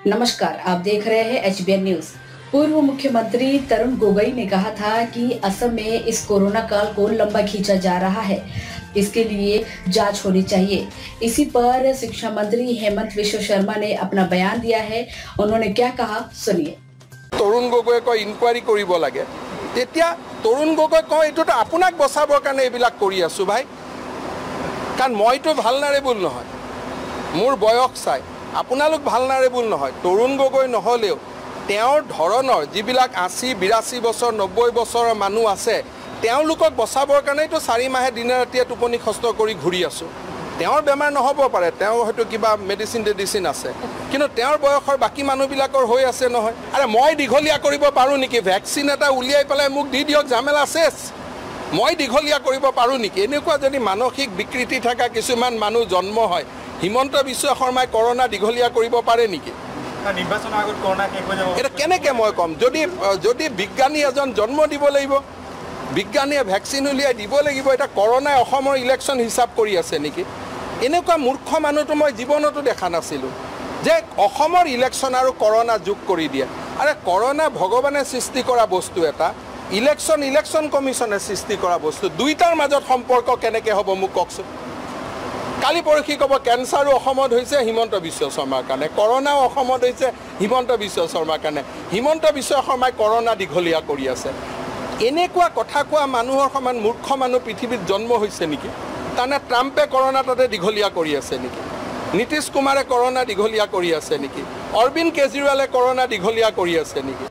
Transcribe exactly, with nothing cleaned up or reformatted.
नमस्कार, आप देख रहे हैं एच बी एन न्यूज। पूर्व मुख्यमंत्री तरुण गोगोई ने कहा था कि असम में इस कोरोना काल को लंबा खींचा जा रहा है, इसके लिए जांच होनी चाहिए। इसी पर शिक्षा मंत्री हेमंत विश्व शर्मा ने अपना बयान दिया है। उन्होंने क्या कहा, सुनिए। तरुण गोगोई को इनक्वारी करिब लागे, तेतिया तरुण गोगोई को एतुतो आपनाक बचाबर कारणे एबिलाक करि आछु भाई, कारण मइतो भालनारेबुल নহয়, मोर बयस चाइ আপোনালোক ভালনাৰেবুল নহয়। তৰুণ গগৈ নহলেও তেওঁৰ ধৰণৰ যিবিলাক আশী বিৰাশী বছৰ নব্বৈ বছৰৰ মানুহ আছে, তেওঁলোকক বচাবৰ কাৰণেতো চাৰি মাহে দিনে ৰাতিয়ে টোপনি খস্ত কৰি ঘূৰি আছোঁ। তেওঁৰ বেমাৰ নহ'ব পাৰে, তেওঁ হয়তো কিবা মেডিচিন টেডিচিন আছে, কিন্তু তেওঁৰ বয়সৰ বাকী মানুহবিলাকৰ হৈ আছে নহয়। আৰে মই দীঘলীয়া কৰিব পাৰোঁ নেকি? ভেকচিন এটা উলিয়াই পেলাই মোক দি দিয়ক, ঝামেলা শেষ। মই দীঘলীয়া কৰিব পাৰোঁ নেকি? এনেকুৱা যদি মানসিক বিকৃতি থকা কিছুমান মানুহ জন্ম হয়, হিমন্ত বিশ্ব শৰ্মাই করোনা দীঘলীয়া কৰিব পাৰে নেকি? নিৰ্বাচন আগত করোনা শেষ হৈ যাব এটা কেনেকৈ মই কম? যদি যদি বিজ্ঞানী এজন জন্ম দিব লাগিব, বিজ্ঞানীয়ে ভেকচিন উলিয়াই দিব লাগিব, এটা করোনাই অসমৰ ইলেকশ্যন হিচাপ কৰি আছে নেকি? এনেকুৱা মূৰ্খ মানুহটো মই জীৱনতো দেখা নাছিলোঁ যে অসমৰ ইলেকশ্যন আৰু করোনা যোগ কৰি দিয়ে। আৰে করোনা ভগৱানে সৃষ্টি কৰা বস্তু এটা, ইলেকশ্যন ইলেকশ্যন কমিশনে সৃষ্টি কৰা বস্তু, দুইটাৰ মাজত সম্পৰ্ক কেনেকৈ হ'ব মোক কওকচোন। কালি পৰহি ক'ব কেঞ্চাৰো অসমত হৈছে হিমন্ত বিশ্ব শৰ্মাৰ কাৰণে, করোনাও অসমত হৈছে হিমন্ত বিশ্ব শৰ্মাৰ কাৰণে। হিমন্ত বিশ্ব শৰ্মাই করোনা দীঘলীয়া কৰি আছে। এনেকুৱা কথা কোৱা মানুহৰ সমান মূৰ্খ মানুহ পৃথিৱীত জন্ম হৈছে নেকি? তাৰমানে ট্ৰাম্পে করোনা তাতে দীঘলীয়া কৰি আছে নেকি? নীতিশ কুমাৰে করোনা দীঘলীয়া কৰি আছে নেকি? অৰবিন্দ কেজৰিৱালে করোনা দীঘলীয়া কৰি আছে নেকি?